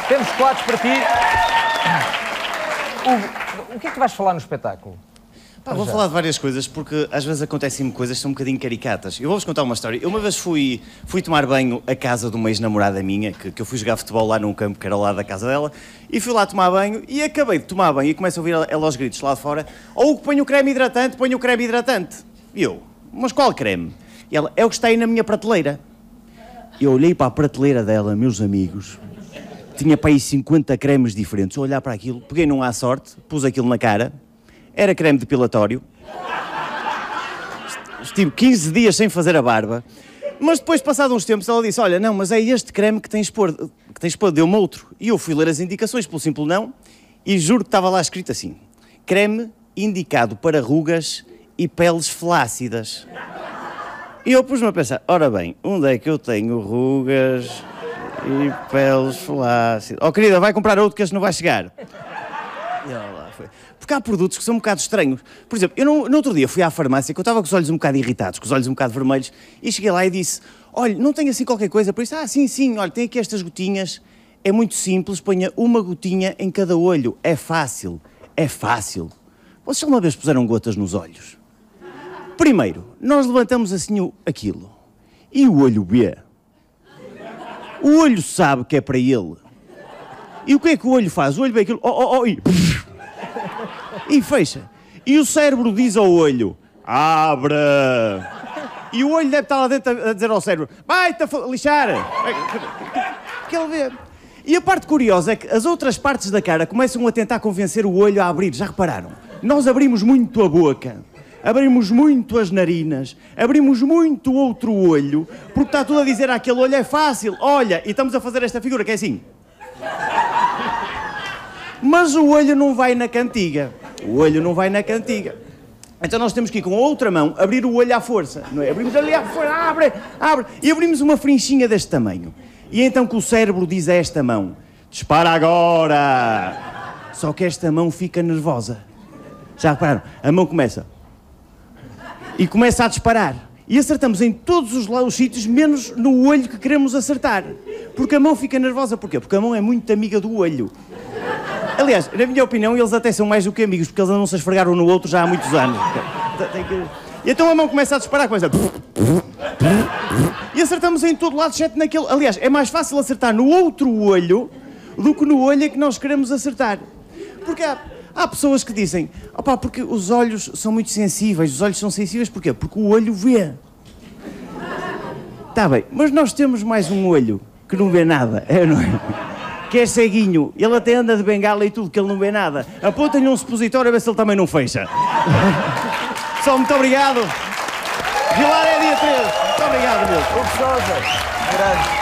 Temos chocolates para ti. O que é que vais falar no espetáculo? Pá, vou falar de várias coisas, porque às vezes acontecem-me coisas que são um bocadinho caricatas. Eu vou-vos contar uma história. Eu uma vez fui tomar banho à casa de uma ex-namorada minha, que eu fui jogar futebol lá num campo que era lá da casa dela, e fui lá tomar banho, e acabei de tomar banho, e começo a ouvir ela aos gritos lá de fora: "Ou ponho o creme hidratante, ponho o creme hidratante." E eu: "Mas qual creme?" E ela: "É o que está aí na minha prateleira." Eu olhei para a prateleira dela, meus amigos, tinha para aí 50 cremes diferentes. Eu olhar para aquilo, peguei num à sorte, pus aquilo na cara. Era creme depilatório. Estive 15 dias sem fazer a barba. Mas depois, passados uns tempos, ela disse: "Olha, não, mas é este creme que tens de pôr, deu-me outro." E eu fui ler as indicações pelo simples não, e juro que estava lá escrito assim: creme indicado para rugas e peles flácidas. E eu pus-me a pensar: ora bem, onde é que eu tenho rugas e peles flácidas? Oh, querida, vai comprar outro que este não vai chegar. E ela lá foi. Porque há produtos que são um bocado estranhos. Por exemplo, eu no outro dia fui à farmácia, que eu estava com os olhos um bocado irritados, com os olhos um bocado vermelhos, e cheguei lá e disse: "Olha, não tem assim qualquer coisa para isso?" "Ah, sim, olha, tem aqui estas gotinhas. É muito simples, ponha uma gotinha em cada olho. É fácil, é fácil." Vocês alguma vez puseram gotas nos olhos? Primeiro, nós levantamos assim aquilo, e o olho vê. O olho sabe que é para ele. E o que é que o olho faz? O olho vê aquilo, e fecha. E o cérebro diz ao olho: "Abre!" E o olho deve estar lá dentro a dizer ao cérebro: "Vai-te a lixar!" Que ele vê. E a parte curiosa é que as outras partes da cara começam a tentar convencer o olho a abrir. Já repararam? Nós abrimos muito a boca, abrimos muito as narinas, abrimos muito o outro olho, porque está tudo a dizer àquele olho: "É fácil, olha." E estamos a fazer esta figura que é assim. Mas o olho não vai na cantiga. O olho não vai na cantiga. Então nós temos que ir com a outra mão abrir o olho à força, não é? Abrimos ali à força, abre. E abrimos uma frinchinha deste tamanho. E então que o cérebro diz a esta mão: "Dispara agora." Só que esta mão fica nervosa. Já repararam? A mão começa. E começa a disparar. E acertamos em todos os sítios, menos no olho que queremos acertar. Porque a mão fica nervosa. Porquê? Porque a mão é muito amiga do olho. Aliás, na minha opinião, eles até são mais do que amigos, porque eles andam-se a esfregar um no outro já há muitos anos. E então a mão começa a disparar, começa... E acertamos em todo lado, exceto naquele... Aliás, é mais fácil acertar no outro olho do que no olho em que nós queremos acertar. Porque há pessoas que dizem: "Opá, porque os olhos são muito sensíveis." Os olhos são sensíveis porquê? Porque o olho vê. Está bem, mas nós temos mais um olho que não vê nada, não é? Que é ceguinho. Ele até anda de bengala e tudo, que ele não vê nada. Apontem-lhe um supositório a ver se ele também não fecha. Só muito obrigado. Vilar é dia 13. Muito obrigado, meu. Hugo Sousa, grande.